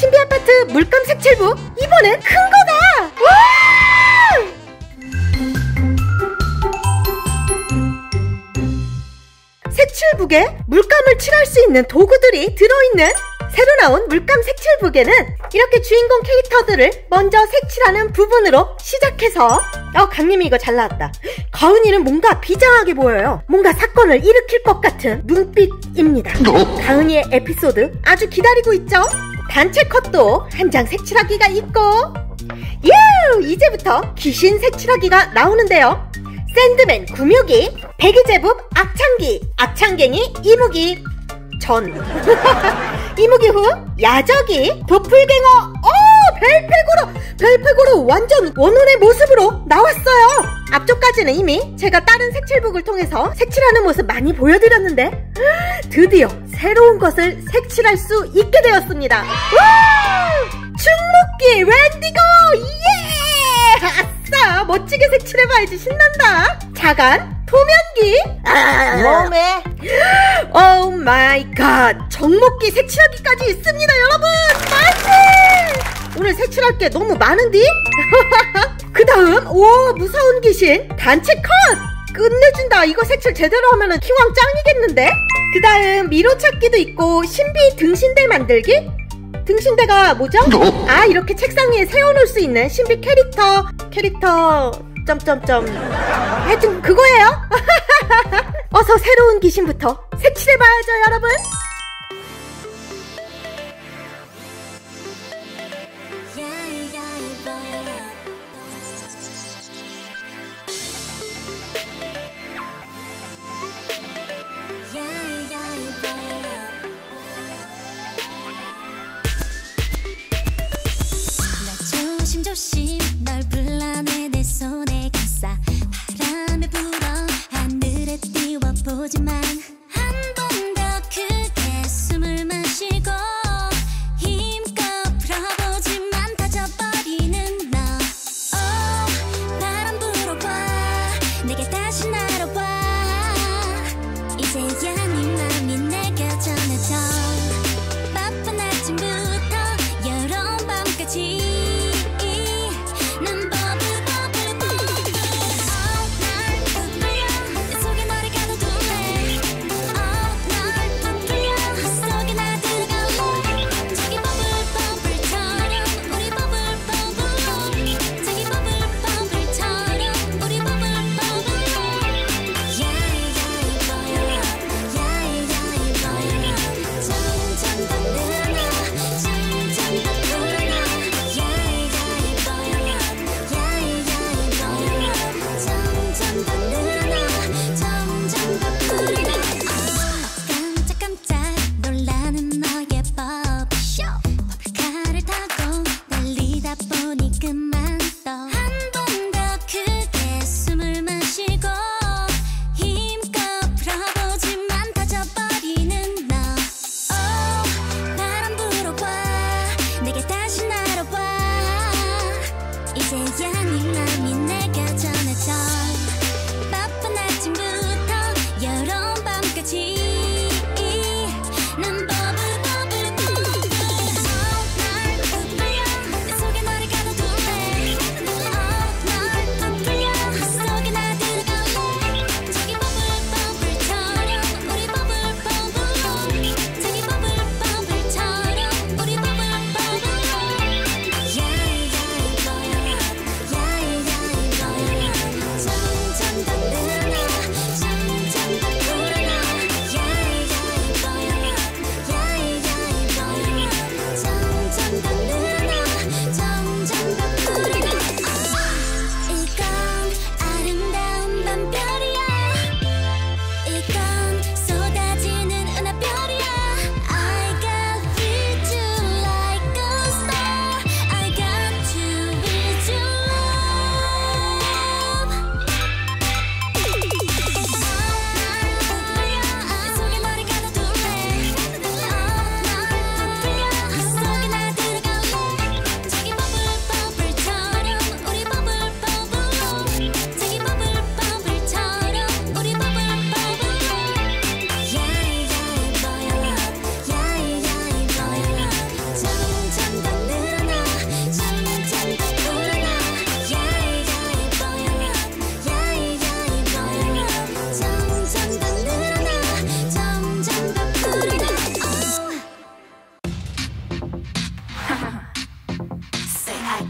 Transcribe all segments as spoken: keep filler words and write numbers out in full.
신비아파트 물감 색칠북 이번엔 큰 거다. 와! 색칠북에 물감을 칠할 수 있는 도구들이 들어있는 새로 나온 물감 색칠북에는 이렇게 주인공 캐릭터들을 먼저 색칠하는 부분으로 시작해서 어 강림이 이거 잘 나왔다. 가은이는 뭔가 비장하게 보여요. 뭔가 사건을 일으킬 것 같은 눈빛입니다. 가은이의 에피소드 아주 기다리고 있죠. 단체 컷도 한 장 색칠하기가 있고, 유! 이제부터 귀신 색칠하기가 나오는데요. 샌드맨 구묘기, 백이제북 악창기, 악창갱이 이무기 전 이무기 후 야적이, 도플갱어, 어 별패고로 별패고로 완전 원혼의 모습으로 나왔어요. 앞쪽까지는 이미 제가 다른 색칠북을 통해서 색칠하는 모습 많이 보여드렸는데 드디어 새로운 것을 색칠할 수 있게 되었습니다. 와! 충목기 웬디고 예! 아싸 멋지게 색칠해봐야지 신난다. 자간 도면기 웜에 오 마이 갓 정목기 색칠하기까지 있습니다 여러분. 만세! 오늘 색칠할 게 너무 많은디? 그 다음 오 무서운 귀신 단체 컷 끝내준다. 이거 색칠 제대로 하면은 키왕 짱이겠는데? 그 다음 미로 찾기도 있고 신비 등신대 만들기? 등신대가 뭐죠? 아 이렇게 책상 위에 세워놓을 수 있는 신비 캐릭터 캐릭터 점점점 하여튼 그거예요. 어서 새로운 귀신부터 색칠해봐야죠 여러분. 조심조심 널 불러내 내 손에 감싸 바람에 불어 하늘에 띄워보지만 한 번 더 크게 숨을 마시고 힘껏 풀어보지만 다져버리는 너. 오 바람 불어봐 내게 다시 날아와 이제야 네 맘이 내게 전해져. 바쁜 아침부터 여름 밤까지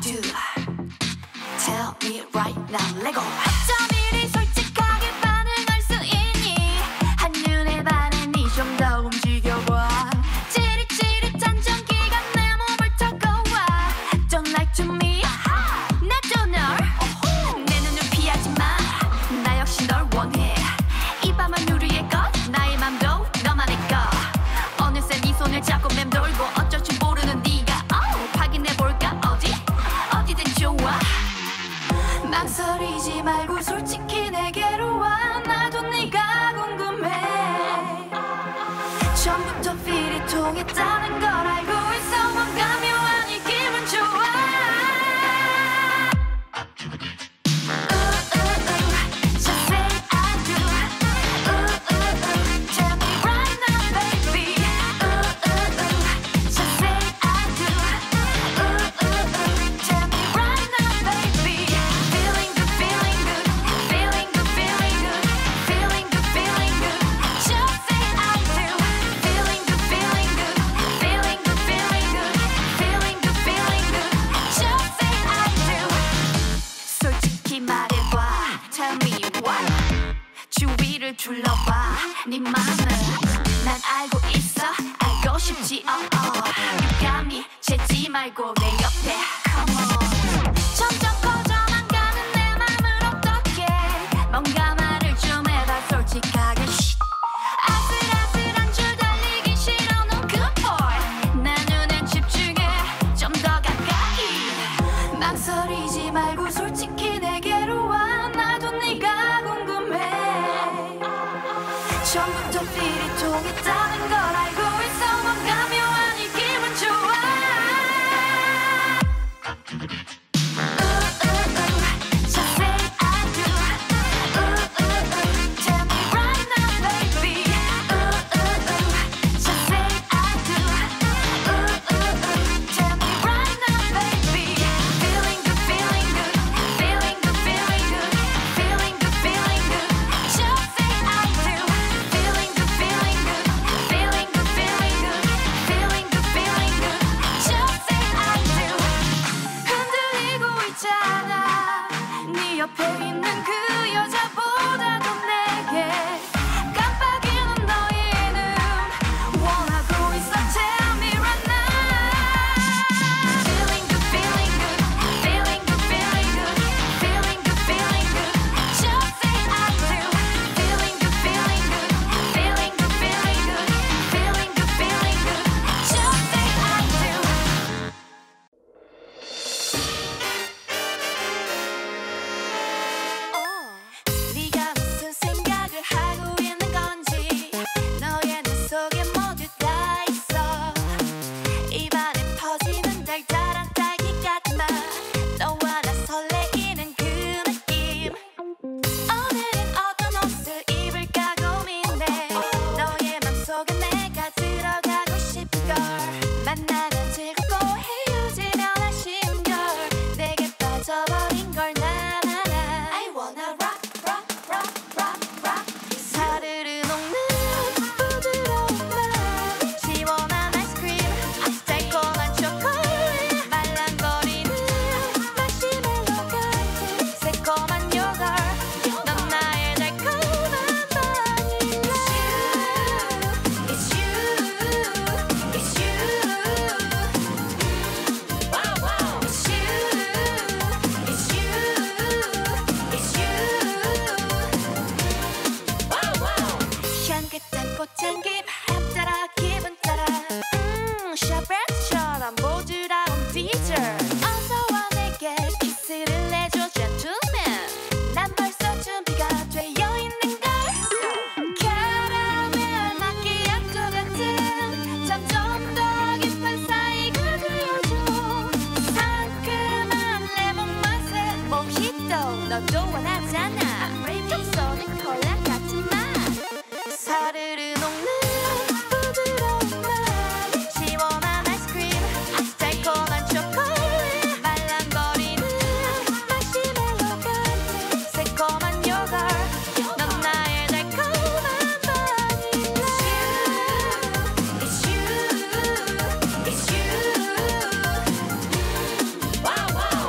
do? Tell me right now, let go. 어쩜 이리 솔직하게 반응할 수 있니? 한눈에 반해 니 좀 더 움직여봐. 찌릿찌릿한 전기가 내 몸을 터고와. Don't lie to me, 나도 널. 내 눈을 피하지 마, 나 역시 널 원해. 이 밤은 우리의 것, 나의 맘도 너만의 것. 어느새 네 손을 잡고 맴돌고 어쩔 줄 모르는 네가 oh, 확인해볼까 어디? 어디든 좋아. 망설이지 말고 솔직히 내게로 와. 나도 네가 궁금해. 처음부터 필이 통했다는 걸 알고 있어. 뭔가 묘한 이 기분 좋아. 둘러봐 네 맘을 난 알고 있어. 알고 싶지 oh, oh. You got me 재지 말고 내 옆에 come on. 점점 커져만 가는 내 맘을 어떡해. 뭔가 말을 좀 해봐 솔직하게. 아슬아슬한 줄 달리기 싫어 넌 그 boy. 내 눈엔 집중해 좀 더 가까이. 망설이지 말고 솔직히 내게로 와. 나도 네가 궁금해. 처음부터 필이 통했다는 걸 알고 있어. 뭔가 묘한 이 기분 좋아. 옆에 있는 그 여자보다도 내게 깜빡이는 너의 눈 원하고 있어. Tell me right now. Feeling good, feeling good, feeling good, feeling good, feeling good, feeling good. Just say I do. Feeling good, feeling good, feeling good, feeling good, feeling good, feeling good. Just say I do. 네가 무슨 생각을 하고 있는 건지 너의 눈 속에 모두 다 있어. 입안에 퍼지는 달달한 딸기 같은 맛. 너와 나 설레이는 그 느낌. 오늘은 어떤 옷을 입을까 고민해. 너의 맘속에 내가 들어가고 싶은걸. 만나면 즐겁고 헤어지면 아쉬운 걸. 내게 빠져버린 걸 난 알아. I wanna rock rock rock rock rock. 사르르 녹는 부드러운 맘. 시원한 아이스크림 아주 달콤한 초콜릿. 말랑거리는 마시멜로 같은 새콤한 요거트. 넌 나의 달콤한 바닐라. It's you, it's you, wow wow. It's you, it's you, it's you, wow wow. 향긋한 꽃향기 바람 따라 기분 따라. 음, 샤베트처럼 부드러운 디저트. 어서 와 내게 키스를 내줘 gentleman. 난 벌써 준비가 되어 있는걸. 캐러멜 마키아토 같은 점점 더 깊은 사이가 되어줘. 상큼한 레몬 맛의 모히또. 너도 원하잖아. 톡쏘는 콜라 같은 맛. 사르르 녹는 부드러운 맛. 시원한 아이스크림 아주 달콤한 초콜릿. 말랑거리는 마시멜로 같은 새콤한 요거트. 넌 나의 달콤한 바닐라. It's you, it's you, it's you, wow wow.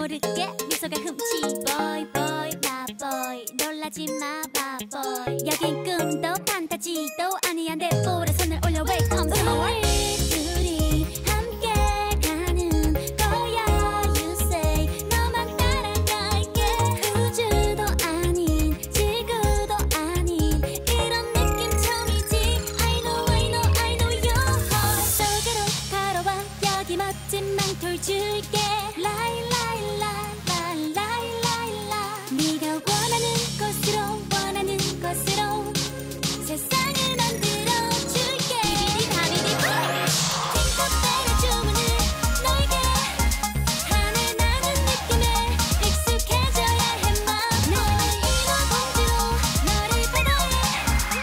모르게 미소가 훔치 boy boy my boy 놀라지 마 바보y 여긴 꿈도 판타지도 아니야 내 볼에 손을 올려 welcome to my world 우리 함께 가는 거야 you say 너만 따라갈게 우주도 아닌 지구도 아닌 이런 느낌 처음이지 I know I know I know your heart 속으로 걸어와 여기 멋진 망토를 줄게 라이 라이 라이 라이 라이 라 네가 원하는 곳으로 원하는 곳으로 세상을 만들어 줄게 비비디 바비디 팅커벨의 주문을 너에게 하늘 나는 느낌에 익숙해져야 해 맘 너를 인어공주로 너를 배려해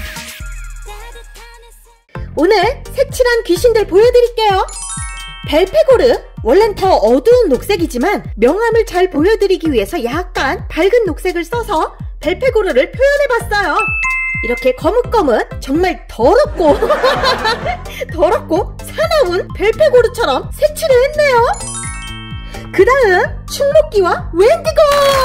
따뜻한 햇살 오늘 색칠한 귀신들 보여드릴게요. 벨페고르, 원래는 더 어두운 녹색이지만 명암을 잘 보여드리기 위해서 약간 밝은 녹색을 써서 벨페고르를 표현해봤어요. 이렇게 거뭇거뭇 정말 더럽고 더럽고 사나운 벨페고르처럼 색칠을 했네요. 그 다음 충목기와 웬디고!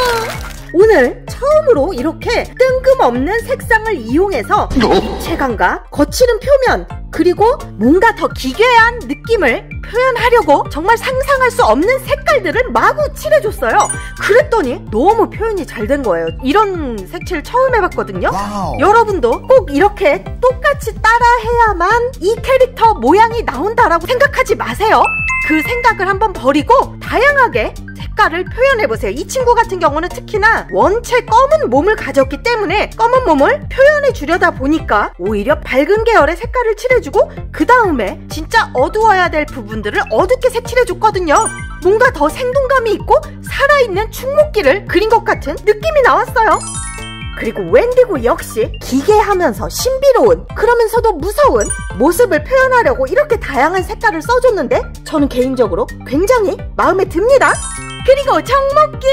오늘 처음으로 이렇게 뜬금없는 색상을 이용해서 입체감과 거칠은 표면 그리고 뭔가 더 기괴한 느낌을 표현하려고 정말 상상할 수 없는 색깔들을 마구 칠해줬어요. 그랬더니 너무 표현이 잘 된 거예요. 이런 색칠 처음 해봤거든요. 와우. 여러분도 꼭 이렇게 똑같이 따라해야만 이 캐릭터 모양이 나온다라고 생각하지 마세요. 그 생각을 한번 버리고 다양하게 색깔을 표현해보세요. 이 친구 같은 경우는 특히나 원체 검은 몸을 가졌기 때문에 검은 몸을 표현해 주려다 보니까 오히려 밝은 계열의 색깔을 칠해주고 그 다음에 진짜 어두워야 될 부분들을 어둡게 색칠해줬거든요. 뭔가 더 생동감이 있고 살아있는 충목기를 그린 것 같은 느낌이 나왔어요. 그리고 웬디고 역시 기괴하면서 신비로운 그러면서도 무서운 모습을 표현하려고 이렇게 다양한 색깔을 써줬는데 저는 개인적으로 굉장히 마음에 듭니다. 그리고 정목기!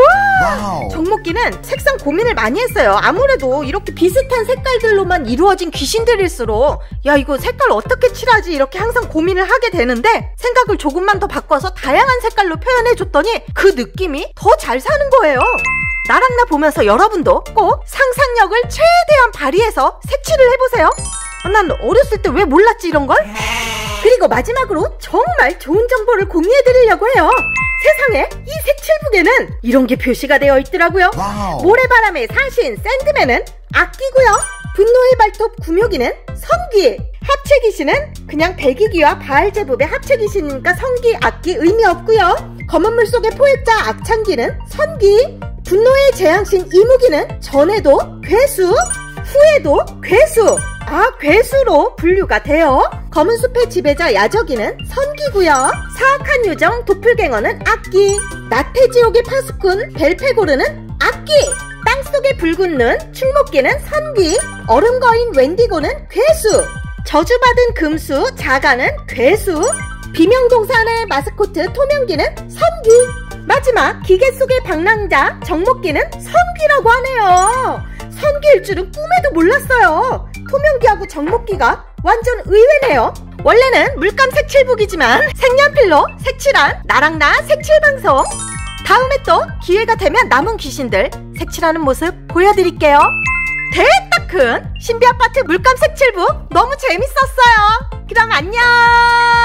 와! 정목기는 색상 고민을 많이 했어요. 아무래도 이렇게 비슷한 색깔들로만 이루어진 귀신들일수록 야 이거 색깔 어떻게 칠하지 이렇게 항상 고민을 하게 되는데 생각을 조금만 더 바꿔서 다양한 색깔로 표현해줬더니 그 느낌이 더 잘 사는 거예요. 나랑 나 보면서 여러분도 꼭 상상력을 최대한 발휘해서 색칠을 해보세요. 난 어렸을 때 왜 몰랐지 이런걸? 그리고 마지막으로 정말 좋은 정보를 공유해드리려고 해요. 세상에 이 색칠북에는 이런 게 표시가 되어 있더라고요. 와우. 모래바람의 사신 샌드맨은 악기고요. 분노의 발톱 구묘기는 성기. 합체귀신은 그냥 백이기와 바알제법의 합체귀신이니까 성기, 악기 의미 없고요. 검은 물속의 포획자 악창기는 선기. 분노의 재앙신 이무기는 전에도 괴수, 후에도 괴수. 아, 괴수로 분류가 돼요. 검은 숲의 지배자 야저기는 선기고요. 사악한 요정 도플갱어는 악기. 나태지옥의 파수꾼 벨페고르는 악기. 땅속의 붉은 눈 충목기는 선기. 얼음거인 웬디고는 괴수. 저주받은 금수 자가는 괴수. 비명동산의 마스코트 토명기는 선기. 마지막 기계 속의 방랑자 정목기는 선기라고 하네요. 선기일 줄은 꿈에도 몰랐어요. 토명기하고 정목기가 완전 의외네요. 원래는 물감 색칠북이지만 색연필로 색칠한 나랑 나 색칠방송. 다음에 또 기회가 되면 남은 귀신들 색칠하는 모습 보여드릴게요. 대딱 큰 신비아파트 물감 색칠북 너무 재밌었어요. 그럼 안녕.